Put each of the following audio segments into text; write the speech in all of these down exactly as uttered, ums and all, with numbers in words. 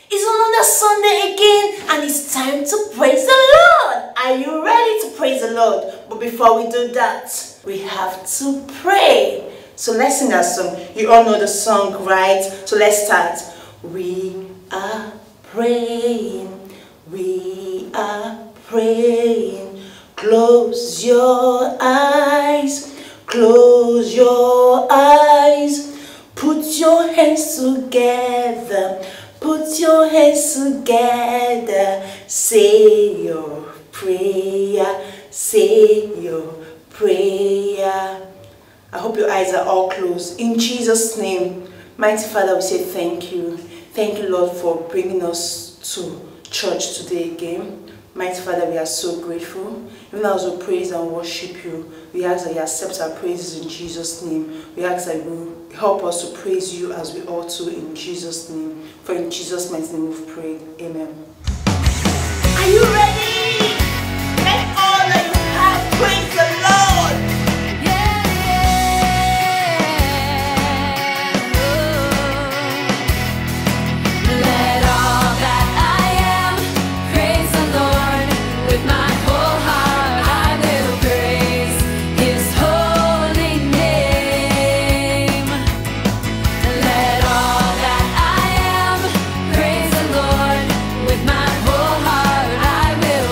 It's another Sunday again, and it's time to praise the Lord. Are you ready to praise the Lord? But before we do that, we have to pray. So let's sing that song. You all know the song, right? So let's start. We are praying. We are praying. Close your eyes. Close your eyes. Put your hands together. Put your hands together. Say your prayer. Say your prayer. I hope your eyes are all closed. In Jesus' name, mighty Father, we say thank you. Thank you, Lord, for bringing us to church today again. Mighty Father, we are so grateful. Even as we praise and worship you, we ask that you accept our praises in Jesus' name. We ask that you help us to praise you as we ought to in Jesus' name. For in Jesus' mighty name we've prayed. Amen. Are you ready? Let all that you have praise the Lord. I will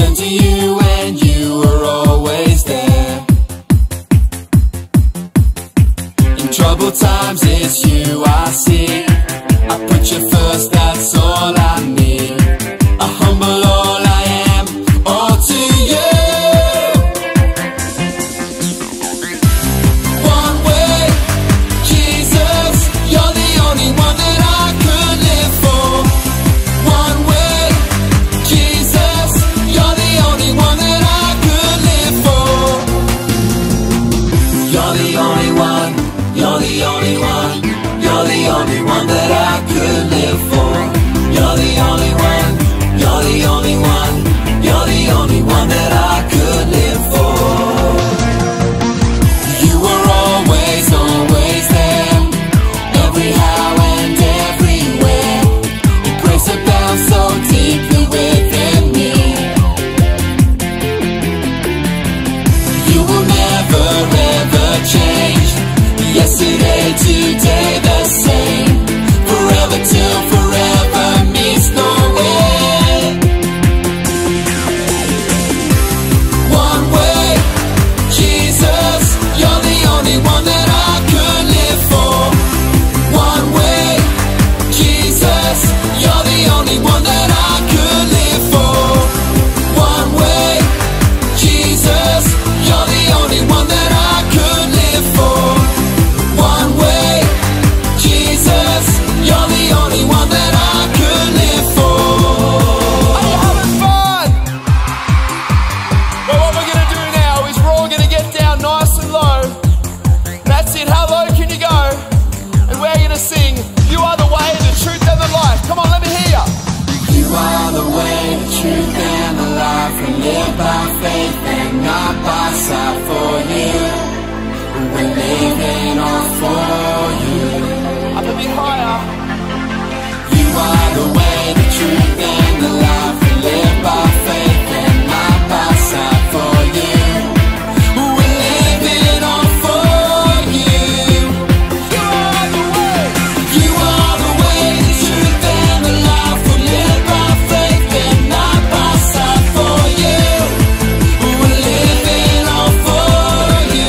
turn to you and you are always there. In troubled times it's you I see. I put you first, that's all I need. I humble all I am, all to you. One way, Jesus, you're the only one that I could live for. One way, Jesus, you're the only one that I could live for. You're the only one, you're the only one, you're the only one that I could live for. You're the only one, you're the only one, you're the only one that I could live for. You were always, always there, every how and everywhere. Your grace abounds so deeply within me. You will never ever change. Yesterday, today, the same. Forever till forever means no end. One way, Jesus, you're the only one that I could live for. One way, Jesus, you're the only one that I could live for. One way, Jesus, you're the only one that I could live for. One way, Jesus, you're the only one that I could live for. Are you having fun? Well, what we're gonna do now is we're all gonna get down nice and low. That's it, how low can you go? And we're gonna sing, you are the way, the truth and the life. Come on, let me hear ya. You are the way, the truth and the life. We live by faith and not by sight. For you, we're living all for you. Up a bit higher. You are the way, the truth and the life. We live by faith and not by sight. For you, we're living all for you. You are the way, you are the way, the truth and the life. We live by faith and not by sight. For you, we're living all for you.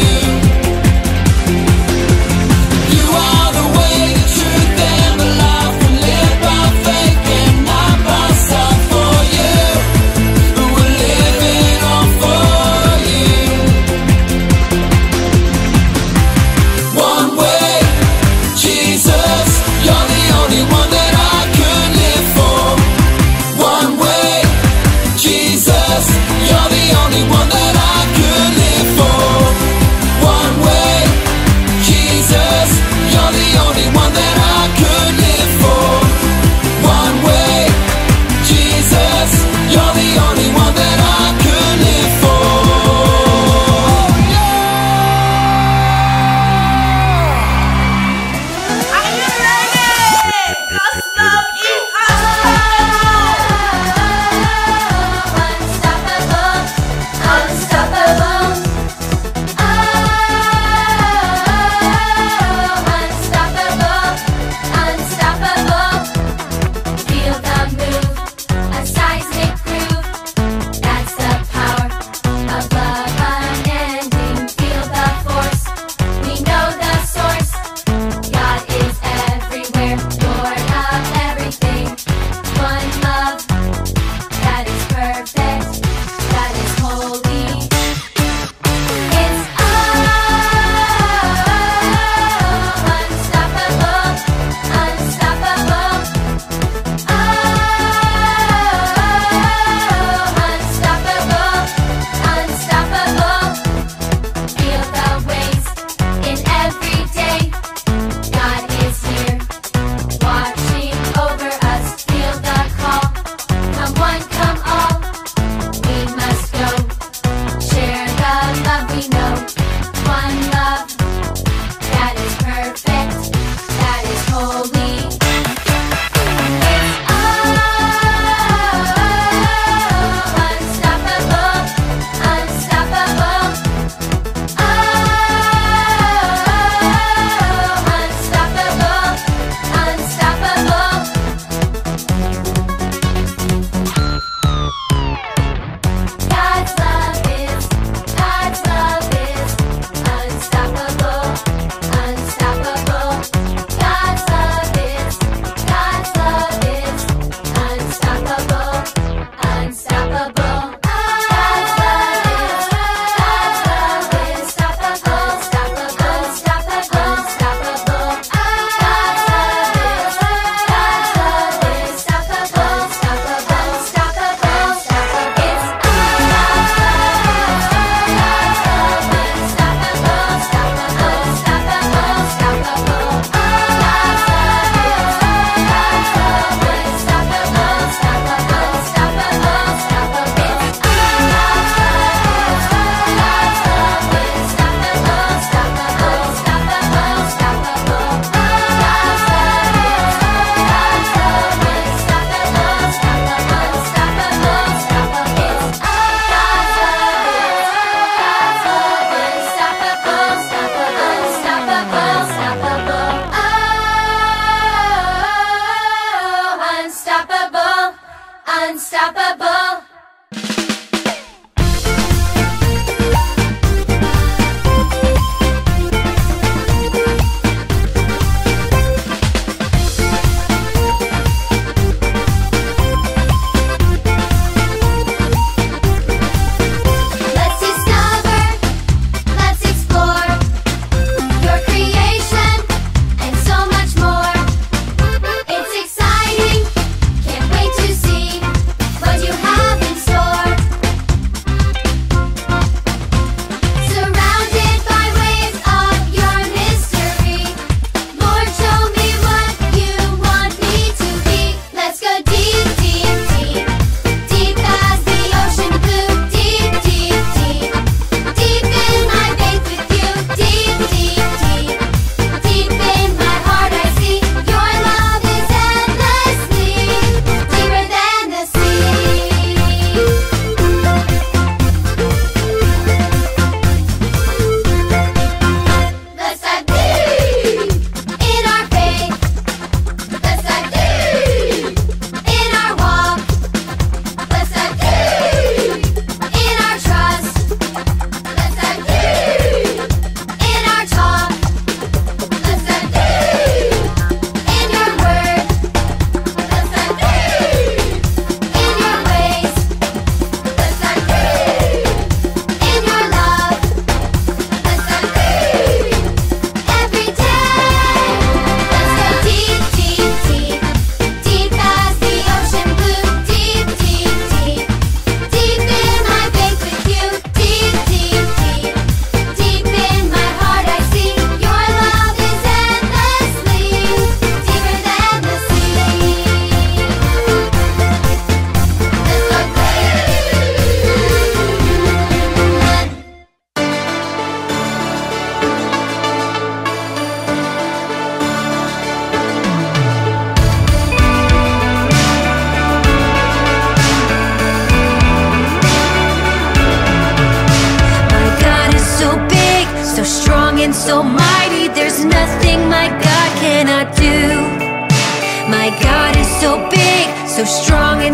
You are the way, the truth and the life. We live by faith and not by sight. For you, we're living all for you. One way, Jesus, you're the only one that I could live for. One way, Jesus, you're the only one that I could live for. One way, Jesus, you're the only one that I could live for. One way, Jesus, you're the only one that I could live for. Are you ready? 'Cause love is Unstoppable,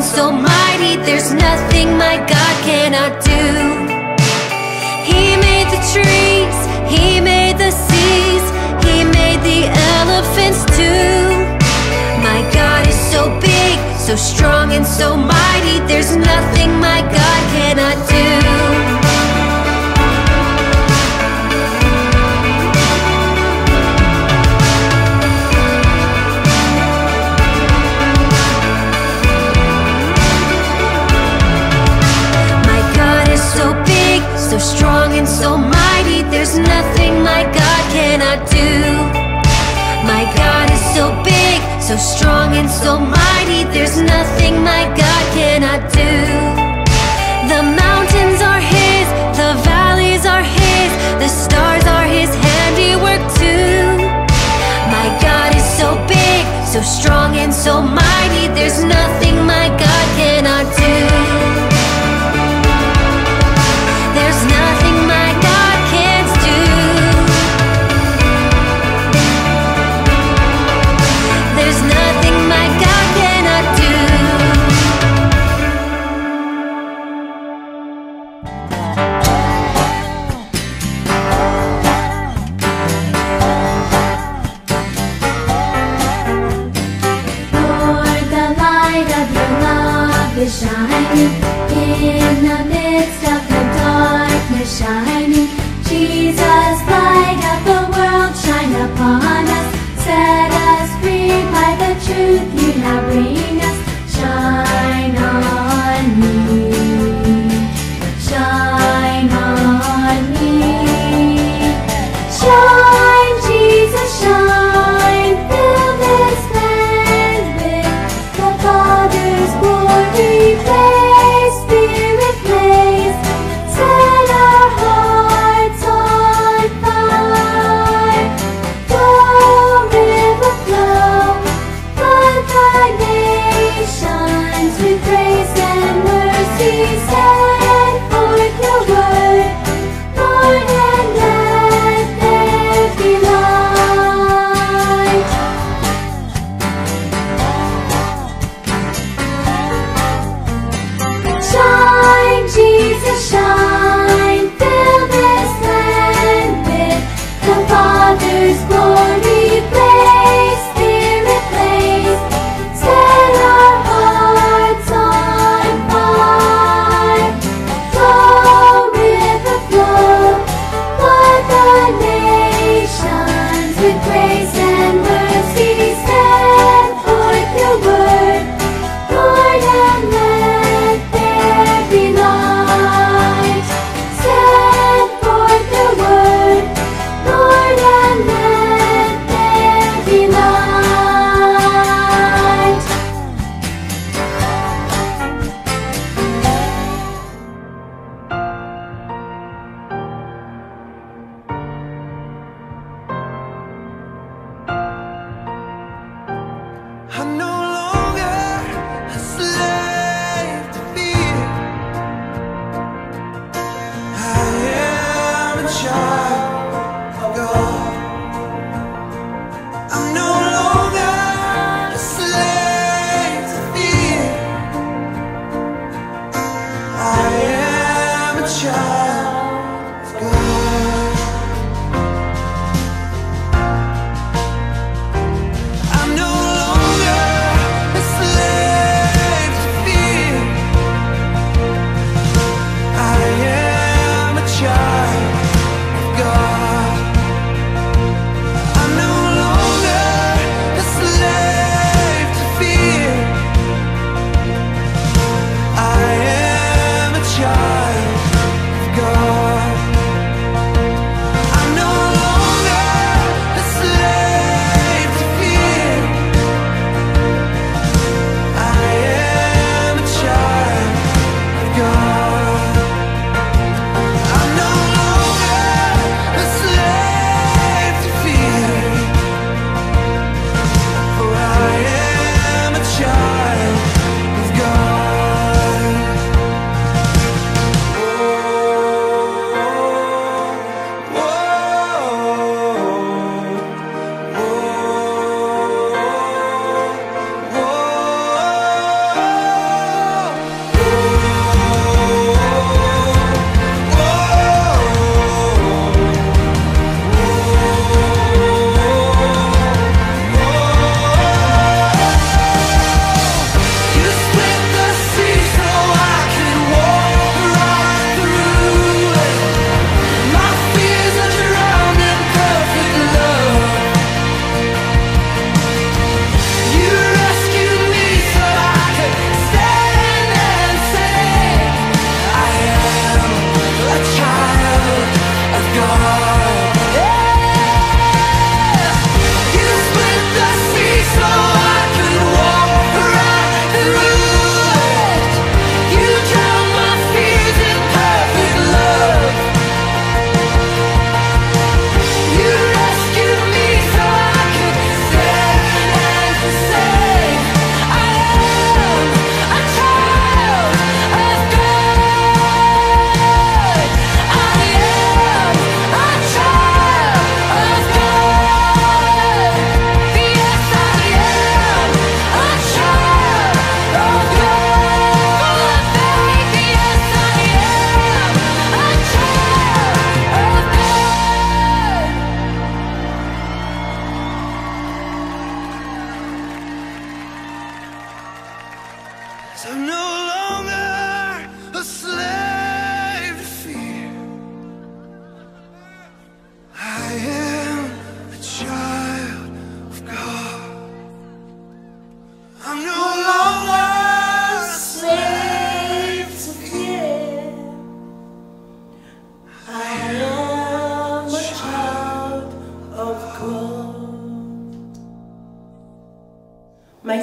and so mighty, there's nothing my God cannot do. He made the trees, He made the seas, He made the elephants too. My God is so big, so strong and so mighty, there's nothing my God cannot do. So strong and so mighty, there's nothing my God cannot do. My God is so big, so strong and so mighty, there's nothing my God cannot do. The mountains are His, the valleys are His, the stars are His handiwork too. My God is so big, so strong and so mighty, there's nothing my God cannot do. There's nothing my God can't do. There's nothing my God cannot do.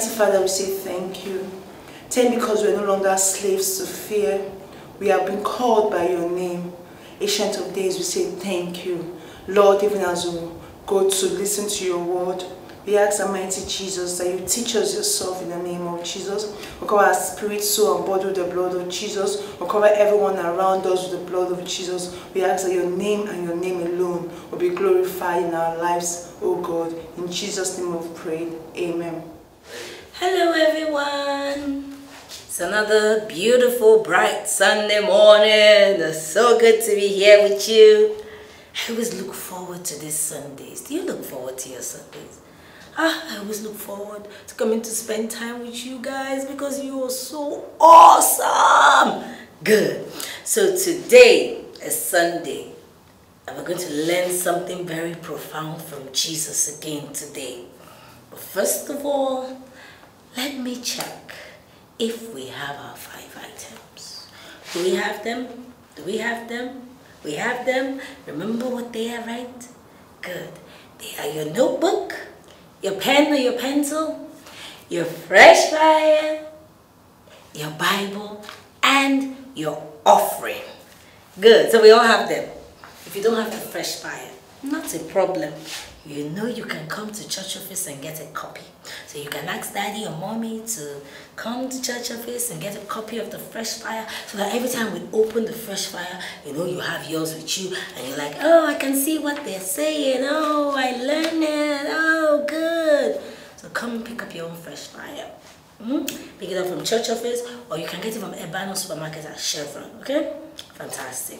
Mighty Father, we say thank you. Thank you because we're no longer slaves to fear. We have been called by your name. Ancient of Days, we say thank you. Lord, even as we go to listen to your word, we ask, Almighty Jesus, that you teach us yourself in the name of Jesus. We cover our spirit, soul, and body with the blood of Jesus. We cover everyone around us with the blood of Jesus. We ask that your name and your name alone will be glorified in our lives, oh God. In Jesus' name we've prayed. Amen. Hello everyone. It's another beautiful, bright Sunday morning. It's so good to be here with you. I always look forward to these Sundays. Do you look forward to your Sundays? Ah, I always look forward to coming to spend time with you guys because you are so awesome. Good. So today is Sunday and we're going to learn something very profound from Jesus again today. But first of all, let me check if we have our five items. Do we have them? Do we have them? We have them. Remember what they are, right? Good. They are your notebook, your pen or your pencil, your fresh fire, your Bible, and your offering. Good. So we all have them. If you don't have the fresh fire, not a problem. You know you can come to church office and get a copy. So you can ask daddy or mommy to come to church office and get a copy of the fresh fire so that every time we open the fresh fire, you know you have yours with you and you're like, oh, I can see what they're saying. Oh, I learned it. Oh, good. So come and pick up your own fresh fire. Mm-hmm. Pick it up from church office or you can get it from Ebano Supermarket at Chevron. Okay? Fantastic.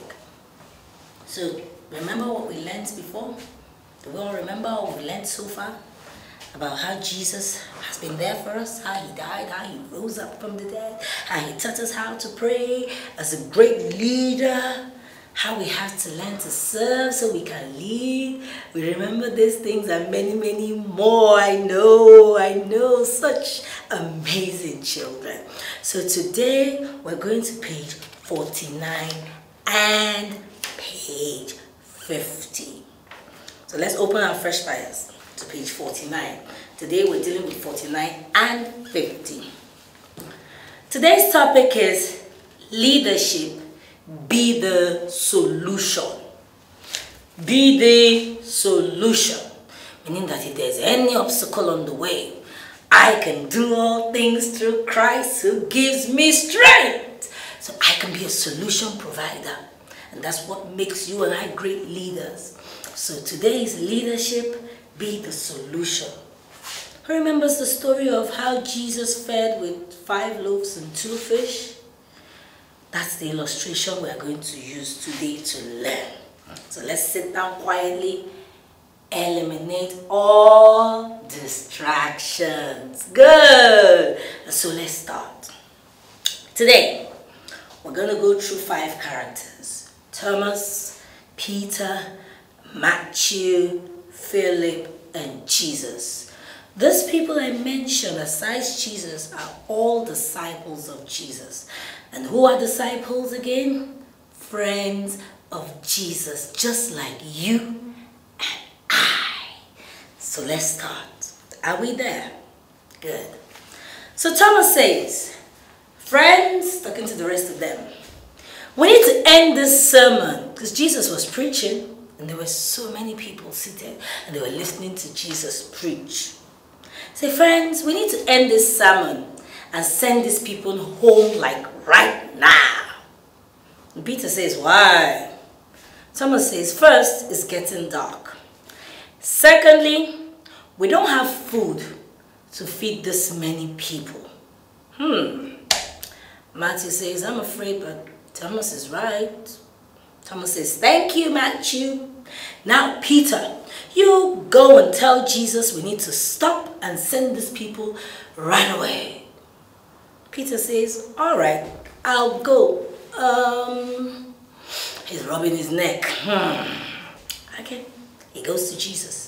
So remember what we learned before? Do we all remember what we learned so far? About how Jesus has been there for us, how he died, how he rose up from the dead, how he taught us how to pray as a great leader, how we have to learn to serve so we can lead. We remember these things and many, many more. I know, I know, such amazing children. So today we're going to page forty-nine and page fifty. So let's open our fresh fires to page forty-nine. Today we're dealing with forty-nine and fifty. Today's topic is leadership, be the solution. Be the solution. Meaning that if there's any obstacle on the way, I can do all things through Christ who gives me strength. So I can be a solution provider. And that's what makes you and I great leaders. So today's leadership, be the solution. Who remembers the story of how Jesus fed with five loaves and two fish? That's the illustration we are going to use today to learn. So let's sit down quietly, eliminate all distractions. Good. So let's start. Today, we're going to go through five characters. Thomas, Peter, Matthew, Philip, and Jesus. These people I mentioned besides Jesus are all disciples of Jesus. And who are disciples again? Friends of Jesus, just like you and I. So let's start. Are we there? Good. So Thomas says, friends, talking to the rest of them, we need to end this sermon because Jesus was preaching. And there were so many people seated and they were listening to Jesus preach. Say, friends, we need to end this sermon and send these people home like right now. And Peter says, why? Thomas says, first, it's getting dark. Secondly, we don't have food to feed this many people. Hmm. Matthew says, I'm afraid, but Thomas is right. Thomas says, thank you, Matthew. Now, Peter, you go and tell Jesus we need to stop and send these people right away. Peter says, all right, I'll go. Um, he's rubbing his neck. Hmm. Okay, he goes to Jesus.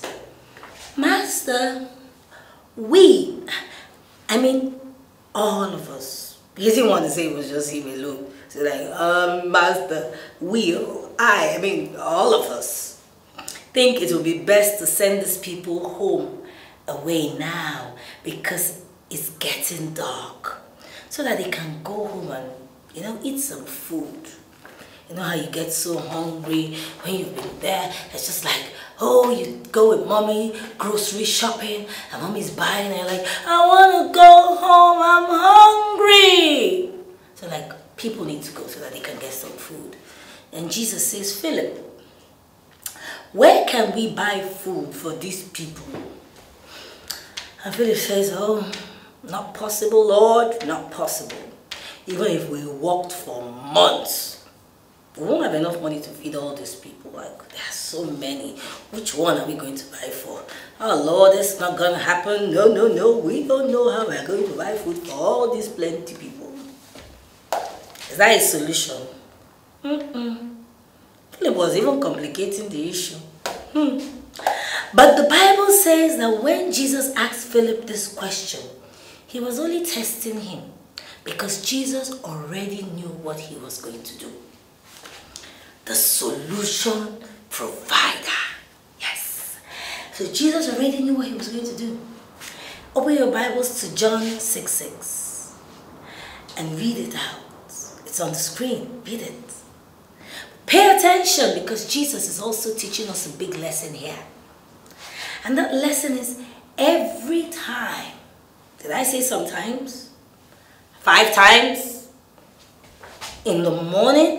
Master, we, I mean, all of us. He didn't want to say it was just him alone. So like, um, Master, we, I, I mean, all of us think it will be best to send these people home away now because it's getting dark, so that they can go home and, you know, eat some food. You know how you get so hungry when you've been there? It's just like, oh, you go with mommy grocery shopping and mommy's buying and you're like, I want to go home, I'm hungry. So like, people need to go so that they can get some food. And Jesus says, Philip, where can we buy food for these people? And Philip says, oh, not possible, Lord, not possible. Even if we walked for months, we won't have enough money to feed all these people. Like, there are so many. Which one are we going to buy for? Oh Lord, that's not going to happen. No, no, no. We don't know how we're going to buy food for all these plenty people. Is that a solution? Mm-mm. Philip was even complicating the issue. Hmm. But the Bible says that when Jesus asked Philip this question, he was only testing him because Jesus already knew what he was going to do. The solution provider. Yes. So Jesus already knew what he was going to do. Open your Bibles to John six six and read it out. It's on the screen. Read it. Pay attention because Jesus is also teaching us a big lesson here. And that lesson is every time. Did I say sometimes? Five times? In the morning?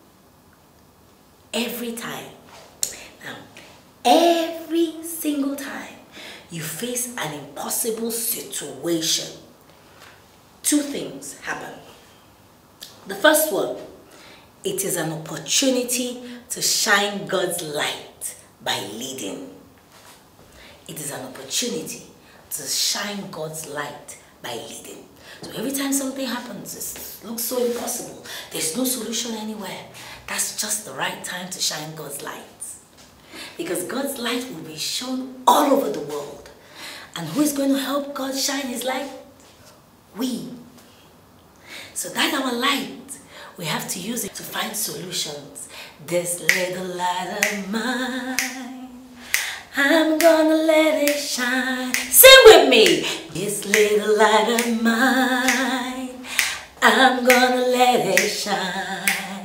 Every time. Now, every single time you face an impossible situation, two things happen. The first one, it is an opportunity to shine God's light by leading. It is an opportunity to shine God's light by leading. So every time something happens, it looks so impossible, there's no solution anywhere, that's just the right time to shine God's light. Because God's light will be shown all over the world. And who is going to help God shine his light? We. So that our light, we have to use it to find solutions. This little light of mine, I'm gonna let it shine. Sing with me. This little light of mine, I'm gonna let it shine.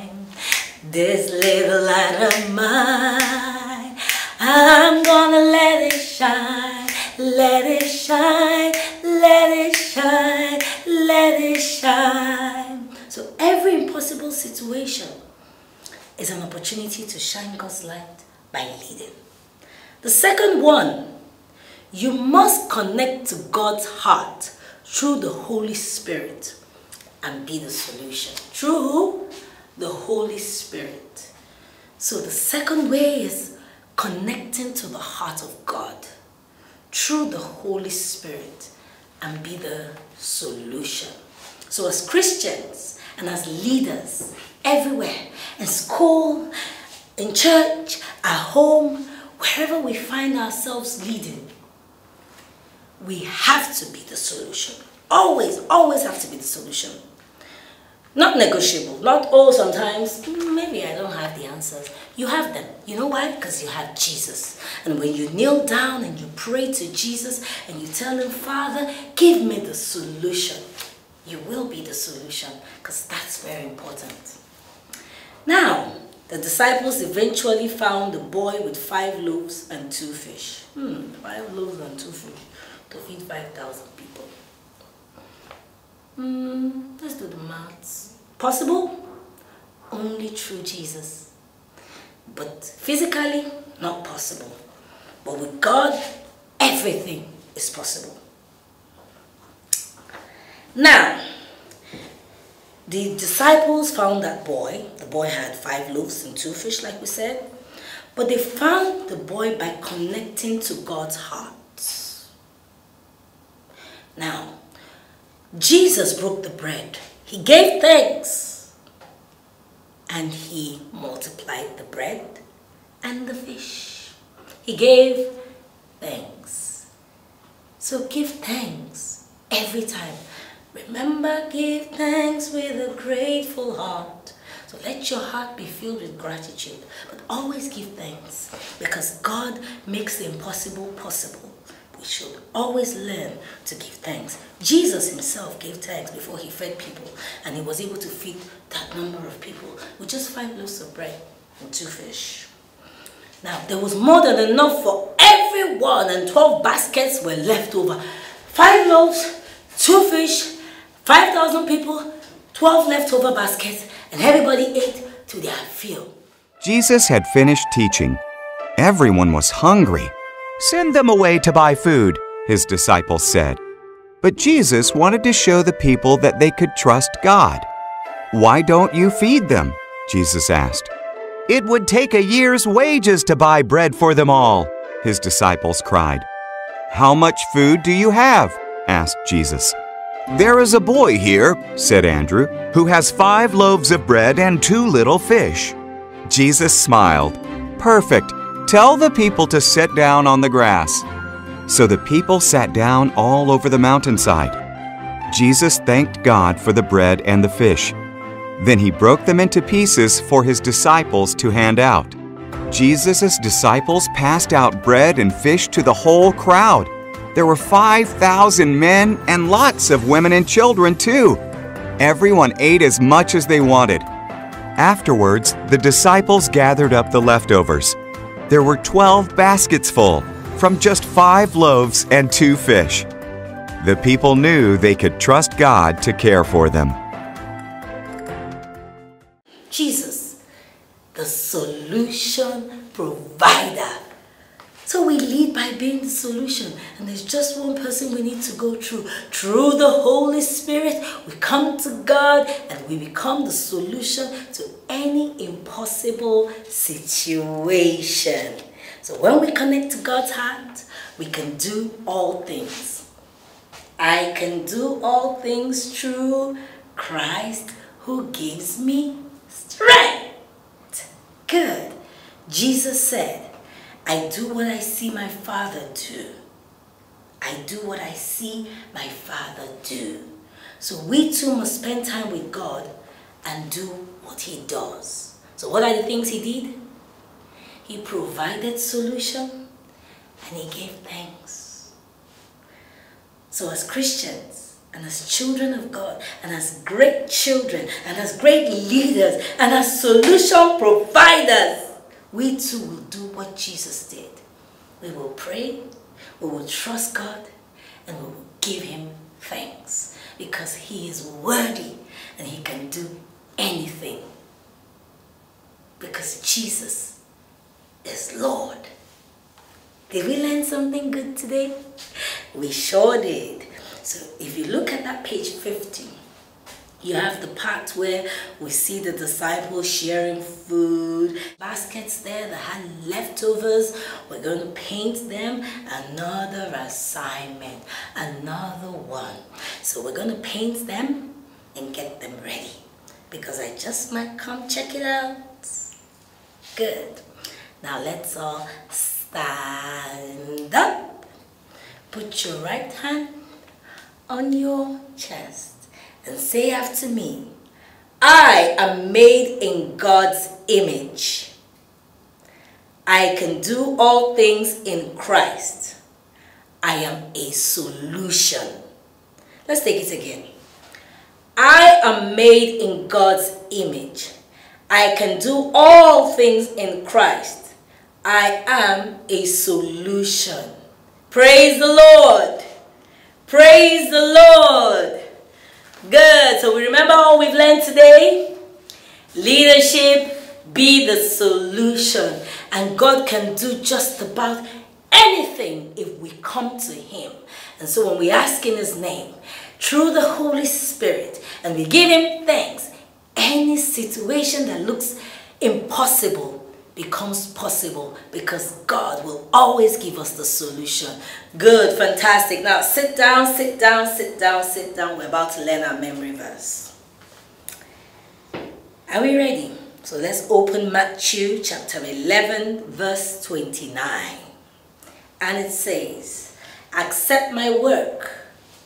This little light of mine, I'm gonna let it shine. Let it shine, let it shine, let it shine. So every impossible situation is an opportunity to shine God's light by leading. The second one, you must connect to God's heart through the Holy Spirit and be the solution. Through who? The Holy Spirit. So the second way is connecting to the heart of God through the Holy Spirit and be the solution. So as Christians and as leaders everywhere, in school, in church, at home, wherever we find ourselves leading, we have to be the solution. Always, always have to be the solution. Not negotiable. Not, oh, sometimes, maybe I don't have the answers. You have them. You know why? Because you have Jesus. And when you kneel down and you pray to Jesus and you tell him, Father, give me the solution, you will be the solution, because that's very important. Now, the disciples eventually found the boy with five loaves and two fish. Hmm, five loaves and two fish to feed five thousand people. Hmm, let's do the maths. Possible? Only through Jesus. But physically, not possible. But with God, everything is possible. Now, the disciples found that boy. The boy had five loaves and two fish, like we said. But they found the boy by connecting to God's heart. Now, Jesus broke the bread. He gave thanks. And he multiplied the bread and the fish. He gave thanks. So give thanks every time. Remember, give thanks with a grateful heart. So let your heart be filled with gratitude, but always give thanks, because God makes the impossible possible. We should always learn to give thanks. Jesus himself gave thanks before he fed people, and he was able to feed that number of people with just five loaves of bread and two fish. Now, there was more than enough for everyone, and twelve baskets were left over. Five loaves, two fish, five thousand people, twelve leftover baskets, and everybody ate to their fill. Jesus had finished teaching. Everyone was hungry. "Send them away to buy food," his disciples said. But Jesus wanted to show the people that they could trust God. "Why don't you feed them?" Jesus asked. "It would take a year's wages to buy bread for them all," his disciples cried. "How much food do you have?" asked Jesus. "There is a boy here," said Andrew, "who has five loaves of bread and two little fish." Jesus smiled. "Perfect. Tell the people to sit down on the grass." So the people sat down all over the mountainside. Jesus thanked God for the bread and the fish. Then he broke them into pieces for his disciples to hand out. Jesus' disciples passed out bread and fish to the whole crowd. There were five thousand men and lots of women and children too. Everyone ate as much as they wanted. Afterwards, the disciples gathered up the leftovers. There were twelve baskets full, from just five loaves and two fish. The people knew they could trust God to care for them. Jesus, the solution provider. So we lead by being the solution, and there's just one person we need to go through. Through the Holy Spirit, we come to God and we become the solution to any impossible situation. So when we connect to God's heart, we can do all things. I can do all things through Christ who gives me strength. Good. Jesus said, "I do what I see my Father do. I do what I see my Father do." So we too must spend time with God and do what he does. So what are the things he did? He provided solution and he gave thanks. So as Christians and as children of God and as great children and as great leaders and as solution providers, we too will do what Jesus did. We will pray, we will trust God, and we will give him thanks because he is worthy and he can do anything. Because Jesus is Lord. Did we learn something good today? We sure did. So if you look at that page fifty, you have the part where we see the disciples sharing food. Baskets there that had leftovers. We're going to paint them. Another assignment. Another one. So we're going to paint them and get them ready. Because I just might come check it out. Good. Now let's all stand up. Put your right hand on your chest. And say after me, I am made in God's image. I can do all things in Christ. I am a solution. Let's take it again. I am made in God's image. I can do all things in Christ. I am a solution. Praise the Lord. Praise the Lord. Good. So we remember all we've learned today? Leadership, be the solution. And God can do just about anything if we come to him. And so when we ask in his name, through the Holy Spirit, and we give him thanks, any situation that looks impossible becomes possible because God will always give us the solution. Good, fantastic. Now sit down, sit down, sit down, sit down. We're about to learn our memory verse. Are we ready? So let's open Matthew chapter eleven, verse twenty-nine. And it says, accept my work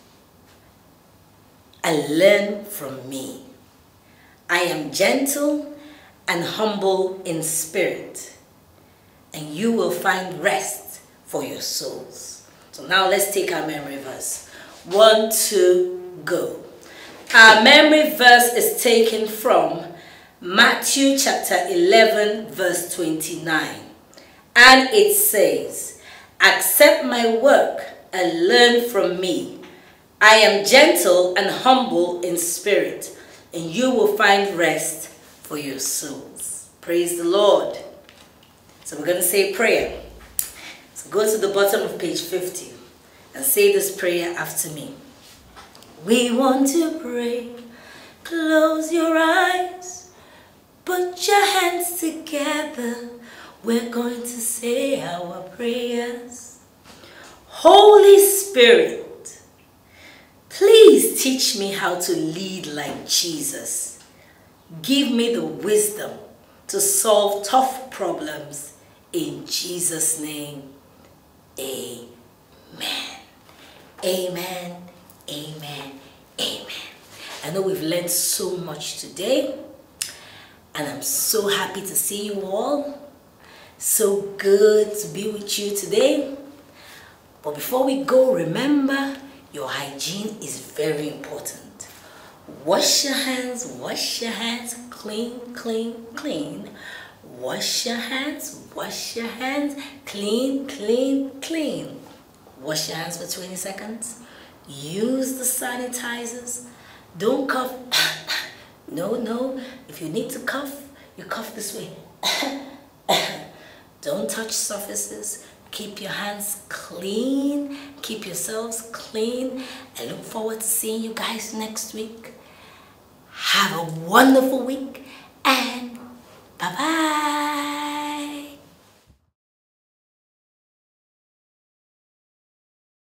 and learn from me. I am gentle and humble in spirit, and you will find rest for your souls. So now let's take our memory verse. One, two, go. Our memory verse is taken from Matthew chapter eleven verse twenty-nine. And it says, accept my work and learn from me. I am gentle and humble in spirit, and you will find rest for your souls. Praise the Lord. So we're going to say a prayer. So go to the bottom of page fifty and say this prayer after me. We want to pray. Close your eyes. Put your hands together. We're going to say our prayers. Holy Spirit, please teach me how to lead like Jesus. Give me the wisdom to solve tough problems. In Jesus' name, amen. Amen, amen, amen. I know we've learned so much today, and I'm so happy to see you all. So good to be with you today. But before we go, remember, your hygiene is very important. Wash your hands, wash your hands, clean, clean, clean. Wash your hands, wash your hands, clean, clean, clean. Wash your hands for twenty seconds. Use the sanitizers. Don't cough. No, no. If you need to cough, you cough this way. Don't touch surfaces. Keep your hands clean. Keep yourselves clean. I look forward to seeing you guys next week. Have a wonderful week and bye-bye.